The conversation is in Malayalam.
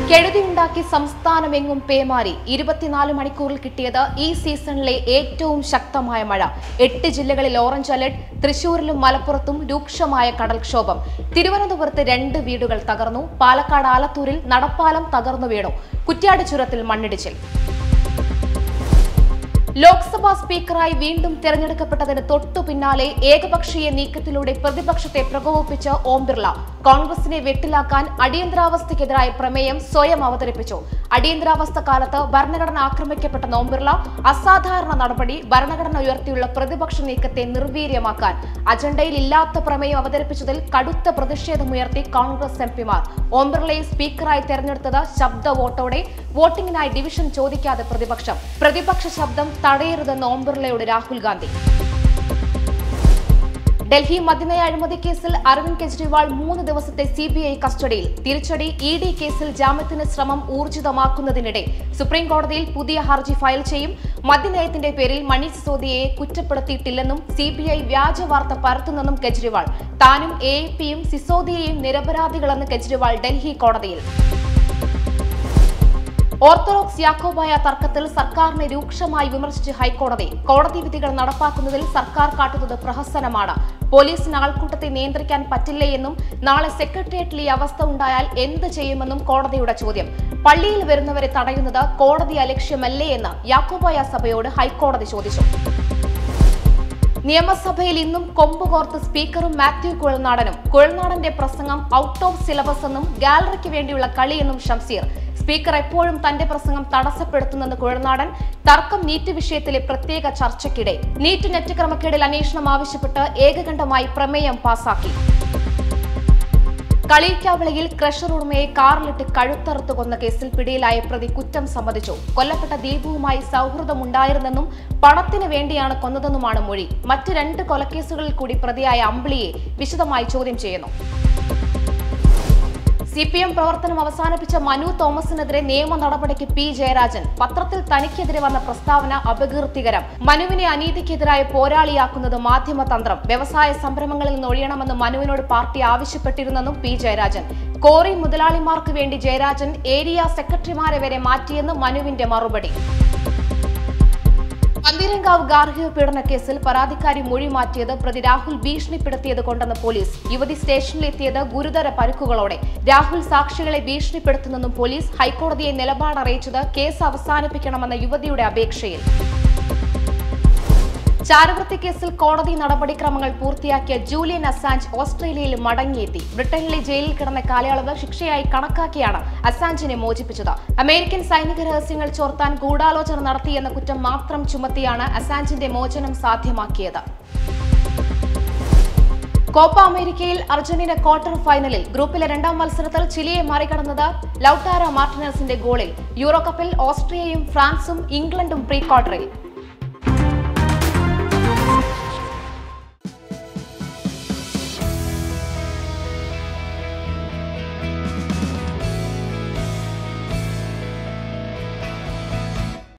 കെടുതിയുണ്ടാക്കി സംസ്ഥാനമെങ്ങും പേമാരി 24 മണിക്കൂറിൽ കിട്ടിയത് ഈ സീസണിലെ ഏറ്റവും ശക്തമായ മഴ. 8 ജില്ലകളിൽ ഓറഞ്ച് അലർട്ട്. തൃശൂരിലും മലപ്പുറത്തും രൂക്ഷമായ കടൽക്ഷോഭം. തിരുവനന്തപുരത്ത് 2 വീടുകൾ തകർന്നു. പാലക്കാട് ആലത്തൂരിൽ നടപ്പാലം തകർന്നു വീണു. കുറ്റ്യാടി ചുരത്തിൽ മണ്ണിടിച്ചിൽ. ലോക്സഭാ സ്പീക്കറായി വീണ്ടും തെരഞ്ഞെടുക്കപ്പെട്ടതിന് തൊട്ടു പിന്നാലെ ഏകപക്ഷീയ നീക്കത്തിലൂടെ പ്രതിപക്ഷത്തെ പ്രകോപിപ്പിച്ച ഓം ബിർള കോൺഗ്രസിനെ വെട്ടിലാക്കാൻ അടിയന്തരാവസ്ഥയ്ക്കെതിരായ പ്രമേയം സ്വയം അവതരിപ്പിച്ചു. അടിയന്തരാവസ്ഥ കാലത്ത് ഭരണഘടന ആക്രമിക്കപ്പെട്ട ഓം ബിർള അസാധാരണ നടപടി, ഭരണഘടന ഉയർത്തിയുള്ള പ്രതിപക്ഷ നീക്കത്തെ നിർവീര്യമാക്കാൻ അജണ്ടയിൽ ഇല്ലാത്ത പ്രമേയം അവതരിപ്പിച്ചതിൽ കടുത്ത പ്രതിഷേധമുയർത്തി കോൺഗ്രസ് എംപിമാർ. ഓം ബിർളയെ സ്പീക്കറായി തെരഞ്ഞെടുത്തത് ശബ്ദ വോട്ടോടെ. വോട്ടിംഗിനായി ഡിവിഷൻ ചോദിക്കാതെ പ്രതിപക്ഷം. പ്രതിപക്ഷ ശബ്ദം തടയരുതെന്ന് ഓം ബിർളയോട് രാഹുൽ ഗാന്ധി. ഡൽഹി മദ്യനയ അഴിമതി കേസിൽ അരവിന്ദ് കെജ്രിവാൾ 3 ദിവസത്തെ CBI കസ്റ്റഡിയിൽ. തിരിച്ചടി ED കേസിൽ ജാമ്യത്തിന് ശ്രമം ഊർജിതമാക്കുന്നതിനിടെ സുപ്രീം കോടതിയിൽ പുതിയ ഹർജി ഫയൽ ചെയ്യും. മദ്യനയത്തിന്റെ പേരിൽ മനീഷ് സിസോദിയയെ കുറ്റപ്പെടുത്തിയിട്ടില്ലെന്നും CBI വ്യാജ വാർത്ത പരത്തുന്നെന്നും കെജ്രിവാൾ. താനും AAPയും സിസോദിയയും നിരപരാധികളെന്ന് കെജ്രിവാൾ ഡൽഹി കോടതിയിൽ. ഓർത്തഡോക്സ് യാക്കോബായ തർക്കത്തിൽ സർക്കാരിനെ രൂക്ഷമായി വിമർശിച്ച് ഹൈക്കോടതി. കോടതി വിധികൾ നടപ്പാക്കുന്നതിൽ സർക്കാർ കാട്ടുന്നത് പ്രഹസനമാണ്. പോലീസിന് ആൾക്കൂട്ടത്തെ നിയന്ത്രിക്കാൻ പറ്റില്ലേ എന്നും നാളെ സെക്രട്ടേറിയറ്റിൽ ഈ അവസ്ഥ ഉണ്ടായാൽ എന്ത് ചെയ്യുമെന്നും കോടതിയുടെ ചോദ്യം. പള്ളിയിൽ വരുന്നവരെ തടയുന്നത് കോടതി അലക്ഷ്യമല്ലേ എന്ന് യാക്കോബായ സഭയോട് ഹൈക്കോടതി ചോദിച്ചു. നിയമസഭയിൽ ഇന്നും കൊമ്പുകോർത്ത് സ്പീക്കറും മാത്യു കുഴൽനാടനും. കുഴൽനാടന്റെ പ്രസംഗം ഔട്ട് ഓഫ് സിലബസ് എന്നും ഗാലറിക്ക് വേണ്ടിയുള്ള കളിയെന്നും ഷംസീർ. സ്പീക്കർ എപ്പോഴും തന്റെ പ്രസംഗം തടസ്സപ്പെടുത്തുന്നെന്ന് കുഴൽനാടൻ. തർക്കം നീറ്റ് വിഷയത്തിലെ പ്രത്യേക ചർച്ചയ്ക്കിടെ. നീറ്റ് നെറ്റ് ക്രമക്കേടിൽ അന്വേഷണം ആവശ്യപ്പെട്ട് ഏകകണ്ഠമായി പ്രമേയം പാസാക്കി. കളിയിക്കാവിളയിൽ ക്രഷർ ഉടമയെ കാറിലിട്ട് കഴുത്തറുത്തു കൊന്ന കേസിൽ പിടിയിലായ പ്രതി കുറ്റം സമ്മതിച്ചു. കൊല്ലപ്പെട്ട ദീപുവുമായി സൗഹൃദമുണ്ടായിരുന്നെന്നും പണത്തിന് വേണ്ടിയാണ് കൊന്നതെന്നുമാണ് മൊഴി. മറ്റ് 2 കൊലക്കേസുകളിൽ കൂടി പ്രതിയായ അമ്പിളിയെ വിശദമായി ചോദ്യം ചെയ്യുന്നു. CPM പ്രവർത്തനം അവസാനിപ്പിച്ച മനു തോമസിനെതിരെ നിയമ നടപടിക്ക് P. ജയരാജൻ. പത്രത്തിൽ തനിക്കെതിരെ വന്ന പ്രസ്താവന അപകീർത്തികരം. മനുവിനെ അനീതിക്കെതിരായ പോരാളിയാക്കുന്നത് മാധ്യമതന്ത്രം. വ്യവസായ സംരംഭങ്ങളിൽ നിന്ന് ഒഴിയണമെന്ന് മനുവിനോട് പാർട്ടി ആവശ്യപ്പെട്ടിരുന്നെന്നും P. ജയരാജൻ. കോറി മുതലാളിമാർക്ക് വേണ്ടി ജയരാജൻ ഏരിയ സെക്രട്ടറിമാരെ വരെ മാറ്റിയെന്ന് മനുവിന്റെ മറുപടി. പന്തീരങ്കാവ് ഗാർഹിക പീഡന കേസിൽ പരാതിക്കാരി മൊഴി മാറ്റിയത് പ്രതി രാഹുൽ ഭീഷണിപ്പെടുത്തിയത് കൊണ്ടെന്ന് പോലീസ്. യുവതി സ്റ്റേഷനിലെത്തിയത് ഗുരുതര പരിക്കുകളോടെ. രാഹുൽ സാക്ഷികളെ ഭീഷണിപ്പെടുത്തുന്നെന്നും പോലീസ്. ഹൈക്കോടതിയെ നിലപാട് അറിയിച്ചത് കേസ് അവസാനിപ്പിക്കണമെന്ന യുവതിയുടെ അപേക്ഷയിൽ. ചാരവൃത്തി കേസിൽ കോടതി നടപടിക്രമങ്ങൾ പൂർത്തിയാക്കിയ ജൂലിയൻ അസാഞ്ച് ഓസ്ട്രേലിയയിൽ മടങ്ങിയെത്തി. ബ്രിട്ടനിലെ ജയിലിൽ കിടന്ന കാലയളവ് ശിക്ഷയായി കണക്കാക്കിയാണ് അസാഞ്ചിനെ മോചിപ്പിച്ചത്. അമേരിക്കൻ സൈനിക രഹസ്യങ്ങൾ ചോർത്താൻ ഗൂഢാലോചന നടത്തിയെന്ന കുറ്റം മാത്രം ചുമത്തിയാണ് അസാഞ്ചിന്റെ മോചനം സാധ്യമാക്കിയത്. കോപ്പ അമേരിക്കയിൽ അർജന്റീന ക്വാർട്ടർ ഫൈനലിൽ. ഗ്രൂപ്പിലെ 2ാം മത്സരത്തിൽ ചിലിയെ മറികടന്നത് ലൌട്ടാരോ മാർട്ടിനസിന്റെ ഗോളിൽ. യൂറോ കപ്പിൽ ഓസ്ട്രിയയും ഫ്രാൻസും ഇംഗ്ലണ്ടും പ്രീ ക്വാർട്ടറിൽ.